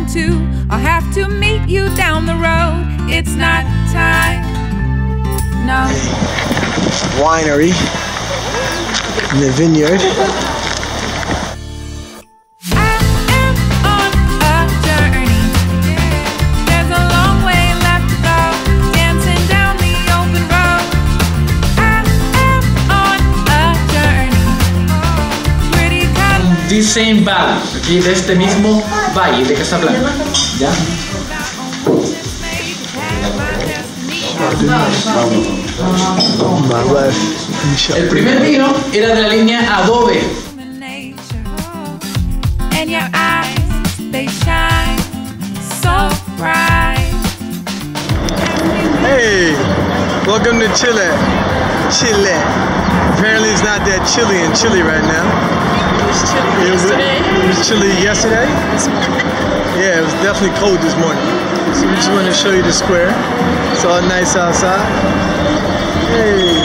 to. I'll have to meet you down the road. It's not time, no. Winery in the vineyard. This same valley, aquí de este mismo valle de Casablanca, ¿ya? El primer vino era de la línea Adobe. Hey, welcome to Chile. Chile. Apparently it's not that chilly in Chile right now. It was chilly yesterday. Yeah, it was definitely cold this morning. So we just want to show you the square. It's all nice outside. Hey.